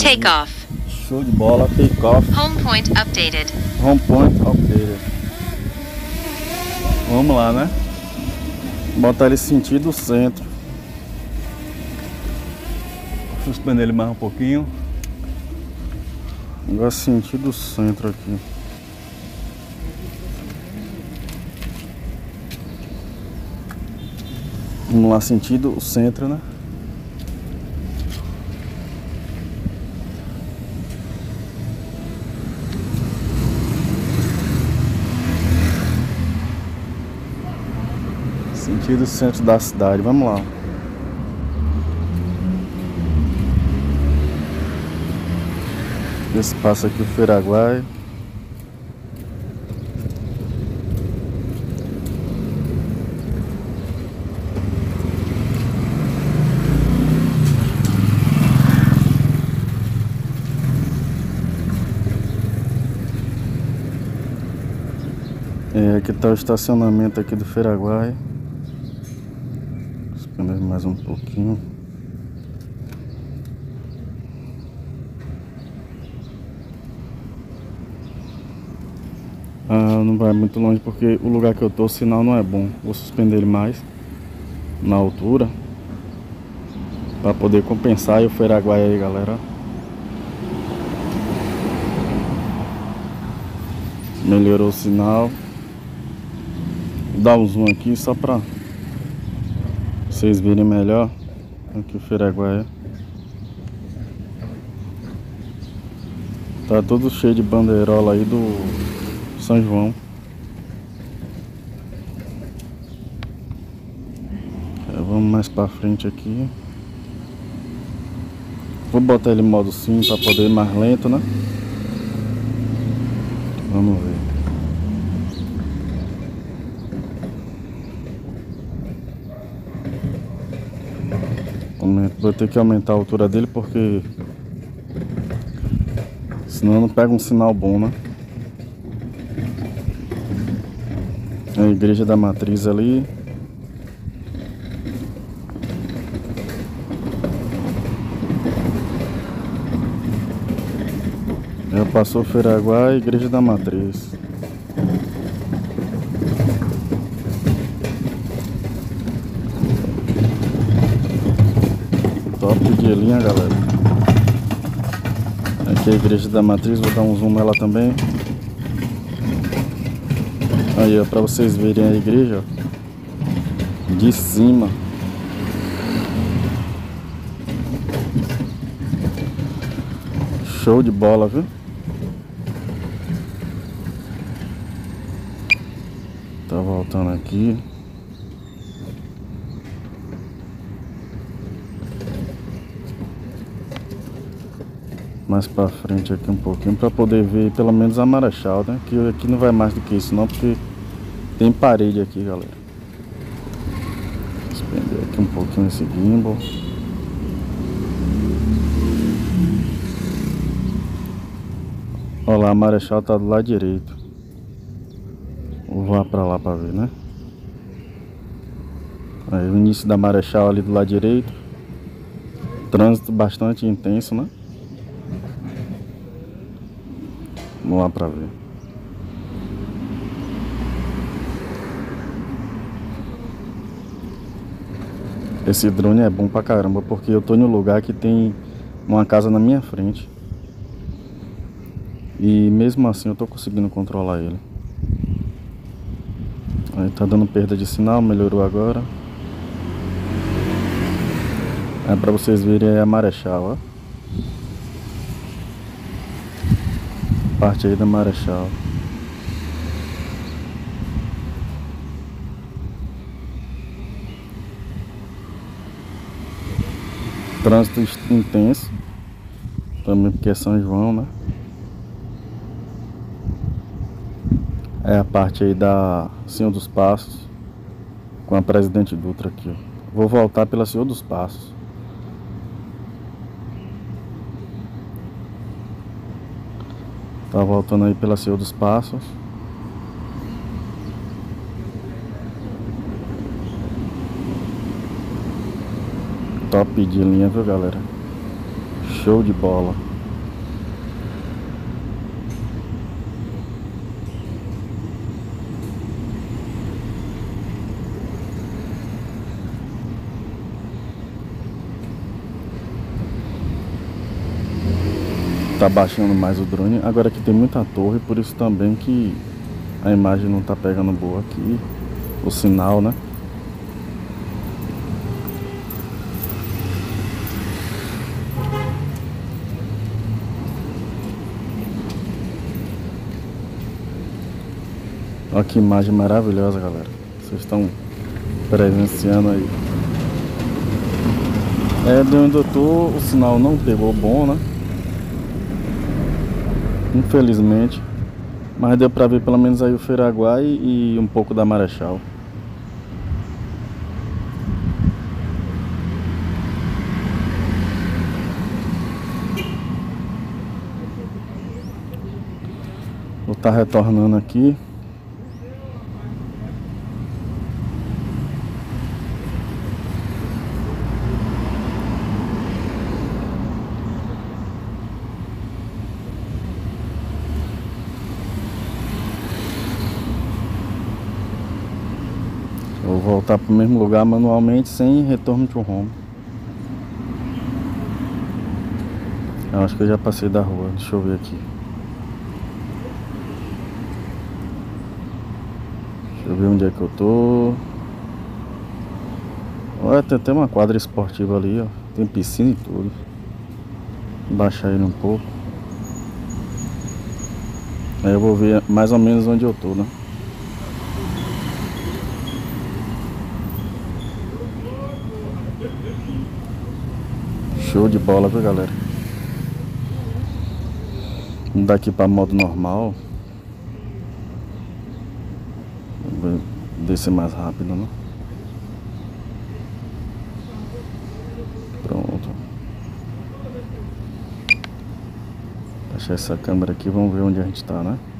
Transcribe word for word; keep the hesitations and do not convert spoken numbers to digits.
Takeoff. Show de bola, take off. Home point updated. Home point updated. Vamos lá, né? Botar ele sentido centro. Suspender ele mais um pouquinho. Agora sentido centro aqui. Vamos lá, sentido centro, né? Sentido centro da cidade, vamos lá. Esse passa aqui o Feiraguai. É, aqui está o estacionamento aqui do Feiraguai. Suspender mais um pouquinho. Ah, não vai muito longe porque o lugar que eu tô, o sinal não é bom. Vou suspender ele mais na altura para poder compensar aí o Feiraguai aí, galera. Melhorou o sinal. Vou dar um zoom aqui só para vocês verem melhor aqui o Feiraguai. Tá todo cheio de bandeirola aí do São João. É, vamos mais pra frente aqui. Vou botar ele em modo sim para poder ir mais lento, né? Vamos ver. Vou ter que aumentar a altura dele porque senão eu não pego um sinal bom, né? A Igreja da Matriz ali. Já passou o Feiraguai, Igreja da Matriz. Top de linha, galera. Aqui é a Igreja da Matriz, vou dar um zoom nela também. Aí, ó, pra vocês verem a igreja, ó, de cima. Show de bola, viu? Tá voltando aqui. Mais pra frente aqui um pouquinho pra poder ver pelo menos a Marechal, né? Que aqui não vai mais do que isso não, porque tem parede aqui, galera. Vou prender aqui um pouquinho esse gimbal. Olha lá, a Marechal tá do lado direito. Vou voar pra lá pra ver, né? Aí o início da Marechal ali do lado direito. Trânsito bastante intenso, né? Vamos lá pra ver. Esse drone é bom pra caramba, porque eu tô em um lugar que tem uma casa na minha frente. E mesmo assim eu tô conseguindo controlar ele. Aí tá dando perda de sinal, melhorou agora. É pra vocês verem aí a Marechal, ó. Parte aí da Marechal. Trânsito intenso. Também porque é São João, né? É a parte aí da Senhor dos Passos. Com a Presidente Dutra aqui, ó. Vou voltar pela Senhor dos Passos. Tá voltando aí pela Senhor dos Passos. Top de linha, viu, galera? Show de bola. tá baixando mais o drone. Agora aqui tem muita torre, por isso também que a imagem não tá pegando boa aqui, o sinal, né? Olha que imagem maravilhosa, galera. Vocês estão presenciando aí. É, de onde eu tô, o sinal não pegou bom, né? Infelizmente. Mas deu pra ver pelo menos aí o Feiraguá e, e um pouco da Marechal. Vou estar retornando aqui. Vou voltar pro mesmo lugar manualmente, sem retorno to home. Eu acho que eu já passei da rua, deixa eu ver aqui. Deixa eu ver onde é que eu tô. Olha, tem até uma quadra esportiva ali, ó. Tem piscina e tudo. Vou baixar ele um pouco. Aí eu vou ver mais ou menos onde eu tô, né? Show de bola, viu, galera? Mudar aqui pra modo normal. Vou descer mais rápido, né? Pronto. Deixar essa câmera aqui, vamos ver onde a gente tá, né?